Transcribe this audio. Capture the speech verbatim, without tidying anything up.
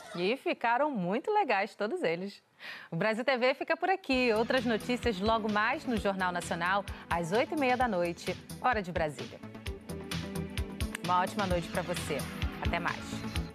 E ficaram muito legais todos eles. O Brasil T V fica por aqui. Outras notícias logo mais no Jornal Nacional, às oito e meia da noite, hora de Brasília. Uma ótima noite para você. Até mais.